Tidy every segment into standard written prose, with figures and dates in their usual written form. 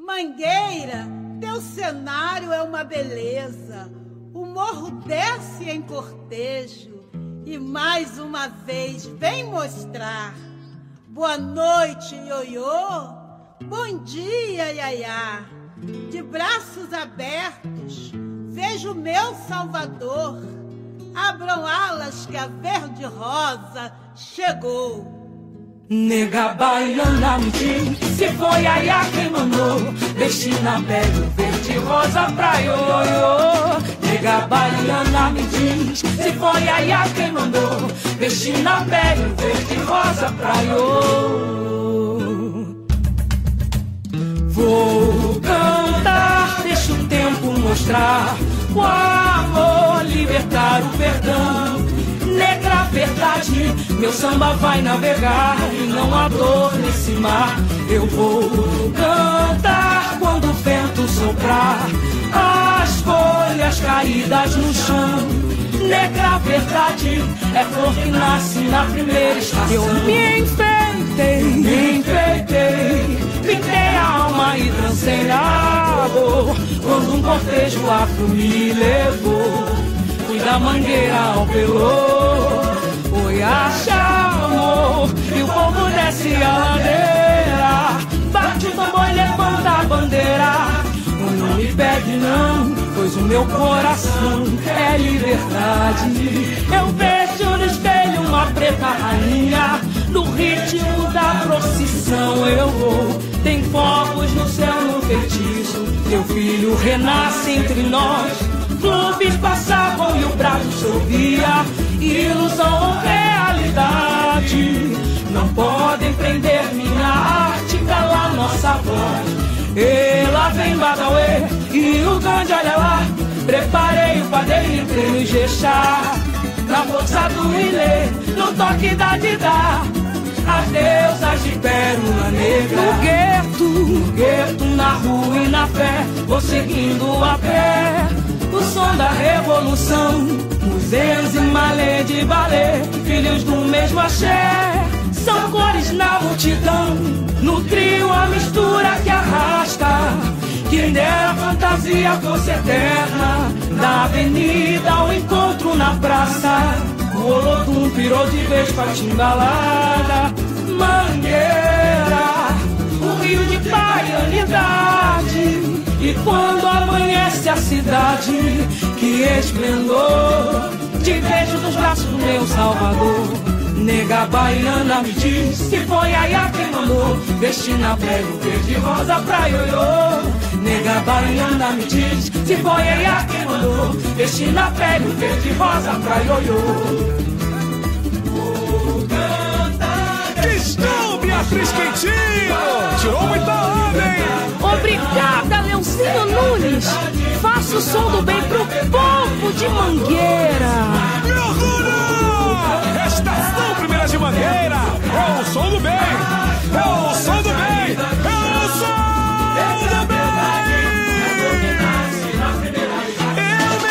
Mangueira, teu cenário é uma beleza. O morro desce em cortejo e mais uma vez vem mostrar. Boa noite, ioiô. Bom dia, iaiá. De braços abertos, vejo meu Salvador. Abram alas que a verde-rosa chegou. Nega baiana me diz se foi iaiá quem mandou destina pele verde-rosa pra ioiô. Nega baiana me diz se foi iaiá quem mandou destina pele verde-rosa pra ioiô. Vou cantar, deixa o tempo mostrar o amor, libertar o perdão. Negra verdade, meu samba vai navegar e não há dor nesse mar. Eu vou cantar quando o vento soprar, as folhas caídas no chão. Negra verdade, é flor que nasce na primeira estação. Eu me enfeitei, pintei a alma e trancei a dor. Quando um cortejo afro me levou, fui da mangueira ao pelô. Oi, chamou e o povo desce a ladeira. Bate o tambor e levanta a bandeira. Não me pegue não, pois o meu coração é liberdade. Eu vejo no espelho uma preta rainha, no ritmo da procissão eu vou. Tem fogos no céu no feitiço, teu filho renasce entre nós. Clubes passavam e o brado se ouvia, ilusão ou realidade. Não podem prender minha arte, calar nossa voz. E lá vem Badauê e o Gandhi, olha lá. Preparei o padeiro, entrei no Ijexá, na força do Ilê, no toque da Didá. As deusas de pérola negra. No gueto, na rua e na fé, vou seguindo a pé o som da revolução. Os Enzi, Malê de balé, filhos do mesmo axé. São cores na multidão, no trio a mistura que arrasta. Quem dera a fantasia fosse eterna, da avenida ao encontro na praça. O Olodum pirou de vez pra timbalada. Mangueira, o rio de baianidade. E quando amanhece a cidade, que esplendor, te vejo dos braços do meu Salvador. Nega baiana me diz se foi iaiá quem mandou destina prego verde-rosa pra ioiô. Nega baiana me diz se foi iaiá quem mandou destina prego verde-rosa pra ioiô. Estou, Beatriz Quentinho! Tirou muita onda, hein? Obrigada, Leozinho Nunes! Faça o som do bem pro povo de Mangueira! Me orgulho! Estação Primeira de Mangueira! É o som do bem! É o som do bem! É o som do bem! Eu me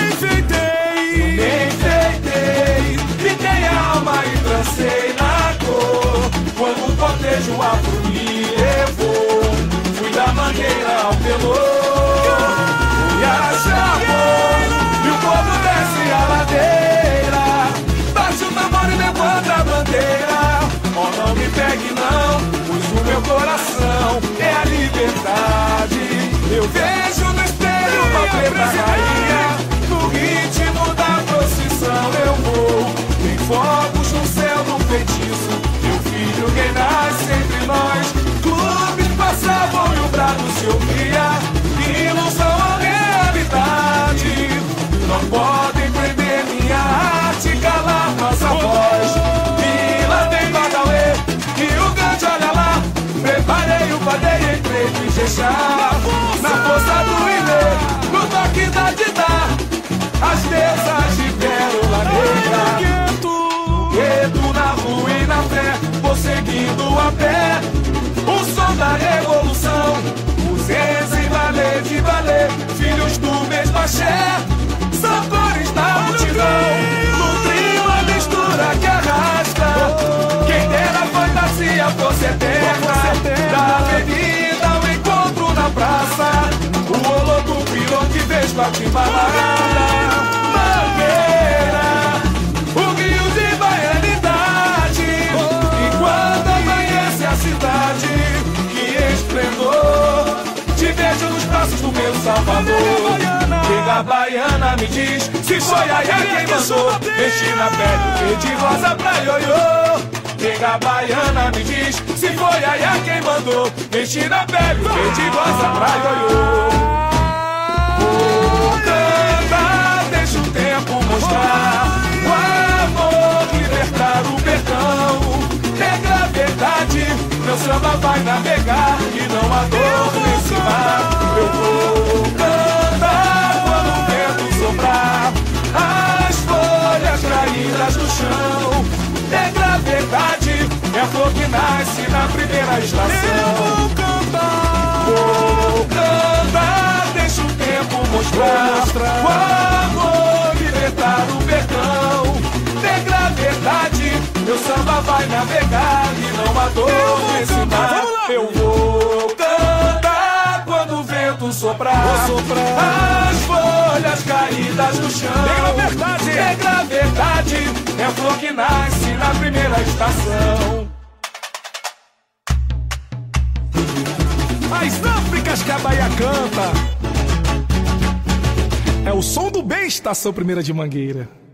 enfeitei, pintei a alma e trancei na cor. Quando o cortejo afro me levou, fui da mangueira ao pelô. E a chamou, e o povo desce a ladeira. Bate o tambor e levanta a bandeira. Oh, não me pegue não, pois o meu coração é a liberdade. Eu vejo no espelho uma preta rainha, no ritmo da procissão eu vou. Tem fogos no céu no feitiço, meu filho renasce entre nós. Clubes passavam e o brado se ouvia, ilusão ou realidade. Não podem prender minha arte, calar nossa voz. E lá vem Badauê e o Gandhi, olha lá. Preparei o padeiro, entrei no Ijexá, na força do Ilê, no toque da Didá. As deusas de pérola negra. Gueto na rua e na fé, vou seguindo a pé o som da revolução. Os Enzi, Malê de balé, filhos do mesmo axé. São cores na multidão, no trio a mistura que arrasta. Quem dera a fantasia fosse eterna, da avenida ao encontro na praça. a timbalada. Mangueira, o rio de baianidade. E quando amanhece a cidade, que esplendor, te vejo nos braços do meu Salvador. Chega a baiana, me diz se foi a quem mandou vestir na pele verde rosa pra ioiô. Chega a baiana, me diz se foi a quem mandou vestir na pele verde rosa pra ioiô. Oh, canta, deixa o tempo mostrar o amor, libertar o perdão. Pega a verdade, meu samba vai navegar e não há dor nesse mar. Eu vou cantar quando o vento soprar, as folhas caídas no chão. Pega a verdade, é a flor que nasce na primeira estação. Vou cantar, deixa o tempo mostrar o amor, libertar o perdão. Pega a verdade, meu samba vai navegar e não há dor nesse mar. Eu vou cantar quando o vento soprar, as folhas caídas no chão. Pega a verdade, é a flor que nasce na primeira estação. As Áfricas que a Bahia canta é o som do bem, Estação Primeira de Mangueira.